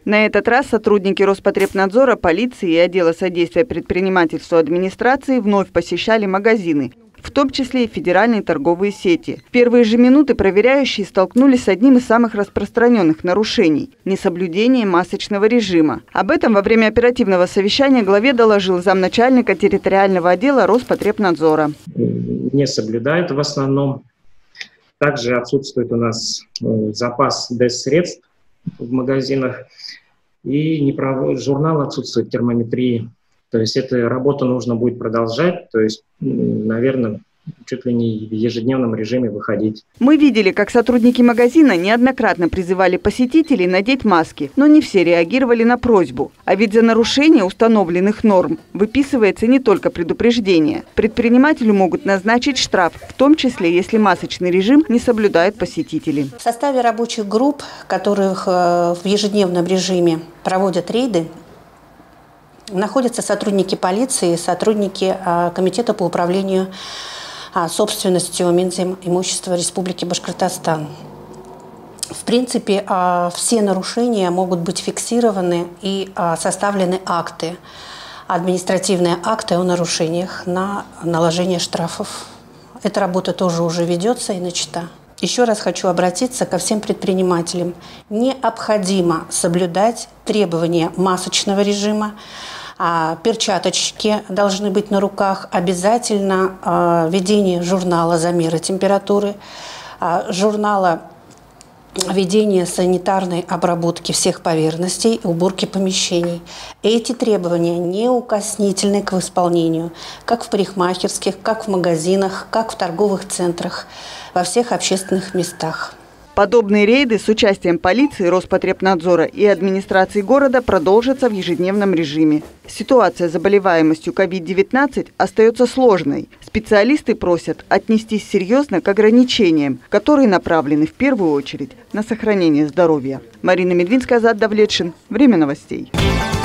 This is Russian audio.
На этот раз сотрудники Роспотребнадзора, полиции и отдела содействия предпринимательству администрации вновь посещали магазины, в том числе и федеральные торговые сети. В первые же минуты проверяющие столкнулись с одним из самых распространенных нарушений – несоблюдением масочного режима. Об этом во время оперативного совещания главе доложил замначальника территориального отдела Роспотребнадзора. Не соблюдают в основном. Также отсутствует у нас запас ДЭС-средств в магазинах. И журнал отсутствует термометрии. То есть эту работу нужно будет продолжать, то есть, наверное, чуть ли не в ежедневном режиме выходить. Мы видели, как сотрудники магазина неоднократно призывали посетителей надеть маски, но не все реагировали на просьбу. А ведь за нарушение установленных норм выписывается не только предупреждение. Предпринимателю могут назначить штраф, в том числе, если масочный режим не соблюдают посетители. В составе рабочих групп, которых в ежедневном режиме проводят рейды, находятся сотрудники полиции, сотрудники Комитета по управлению собственностью Минзимущества Республики Башкортостан. В принципе, все нарушения могут быть фиксированы и составлены акты, административные акты о нарушениях на наложение штрафов. Эта работа тоже уже ведется и начата. Еще раз хочу обратиться ко всем предпринимателям. Необходимо соблюдать требования масочного режима. Перчаточки должны быть на руках, обязательно ведение журнала замера температуры, журнала ведения санитарной обработки всех поверхностей, уборки помещений. Эти требования неукоснительны к исполнению, как в парикмахерских, как в магазинах, как в торговых центрах, во всех общественных местах. Подобные рейды с участием полиции, Роспотребнадзора и администрации города продолжатся в ежедневном режиме. Ситуация с заболеваемостью COVID-19 остается сложной. Специалисты просят отнестись серьезно к ограничениям, которые направлены в первую очередь на сохранение здоровья. Марина Медвинская, Азат Давлетшин. Время новостей.